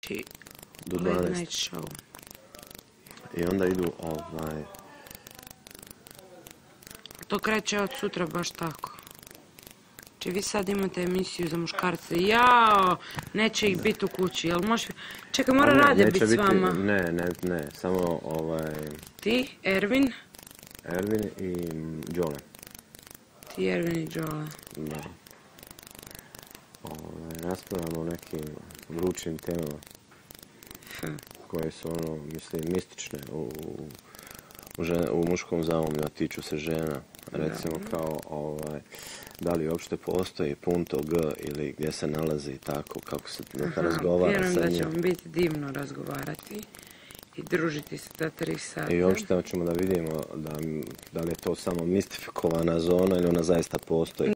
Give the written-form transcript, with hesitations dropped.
ti do late 12. night show. I onda idu To kreće od sutra baš tako. Znači vi sad imate emisiju za muškarce. Jao, neće ih biti u kući. Jel možeš... Čekaj, mora Rade biti s vama. Ne, samo Ti, Ervin? Ervin i Đole. Ti, Ervin i Đole. Da. Raspravljamo o nekim vrućim temama koje su mislim, mistične u muškom zaumlju, a tiču se žena. Recimo kao da li uopšte postoji punto G ili gdje se nalazi tako, kako se razgovara sa njim. Vjerujem da ćemo biti divno razgovarati i družiti se ta 3 sata. I uopšte ćemo da vidimo da li je to samo mistifikovana zona ili ona zaista postoji.